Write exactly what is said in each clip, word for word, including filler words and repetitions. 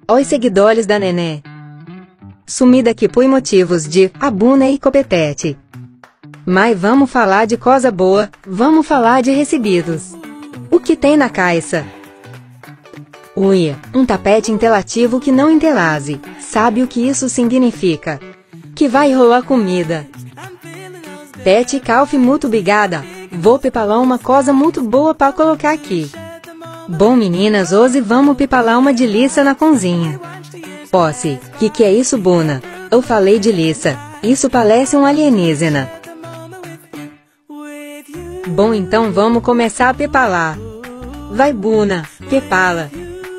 Oi seguidores da Nenê. Sumi daqui por motivos de abuna e copetete. Mas vamos falar de coisa boa, vamos falar de recebidos. O que tem na caixa? Uia, um tapete interativo que não interlase. Sabe o que isso significa? Que vai rolar comida. Pet Calf muito obrigada. Vou preparar uma coisa muito boa para colocar aqui. Bom meninas, hoje vamos preparar uma delícia na cozinha. Posse, que que é isso, Buna? Eu falei delícia, isso parece um alienígena. Bom, então vamos começar a preparar. Vai, Buna, prepara.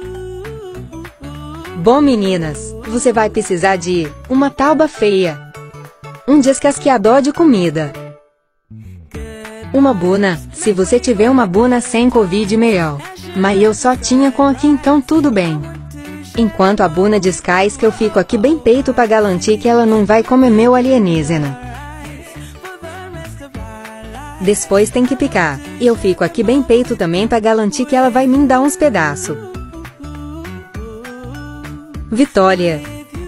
Bom meninas, você vai precisar de uma tábua feia, um descasqueador de comida, uma buna, se você tiver uma buna sem Covid melhor, mas eu só tinha com aqui, então tudo bem. Enquanto a buna descasca, eu fico aqui bem peito pra garantir que ela não vai comer meu alienígena. Depois tem que picar, e eu fico aqui bem peito também pra garantir que ela vai me dar uns pedaços. Vitória.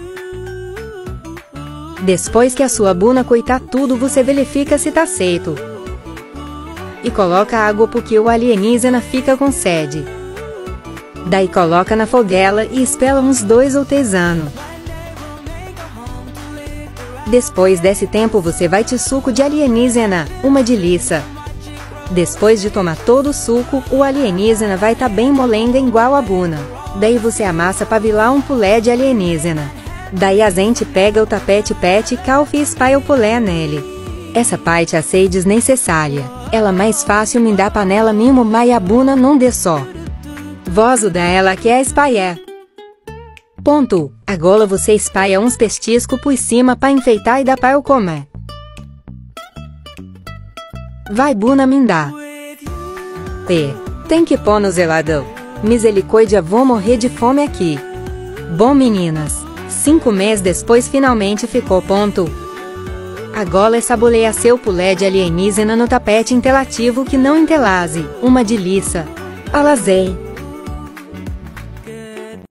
Depois que a sua buna coitar tudo, você verifica se tá certo. E coloca água porque o alienígena fica com sede. Daí coloca na fogueira e espera uns dois ou três anos. Depois desse tempo você vai ter suco de alienígena, uma delícia. Depois de tomar todo o suco, o alienígena vai tá bem molenga igual a buna. Daí você amassa para virar um pulé de alienígena. Daí a gente pega o tapete Pet Calf e espalha o pulé nele. Essa parte achei desnecessária. Ela mais fácil me dá panela mimo, mas a buna não dê só. Vozo da ela que é espalhar. Ponto. Agora você espalha uns pestiscos por cima para enfeitar e dá para eu comer. Vai, buna, me dá. P. Tem que pôr no zelador. Misericórdia, vou morrer de fome aqui. Bom meninas, cinco meses depois finalmente ficou ponto. Agora é saborear seu pulé de alienígena no tapete interativo que não interlase, uma delícia. Alazei.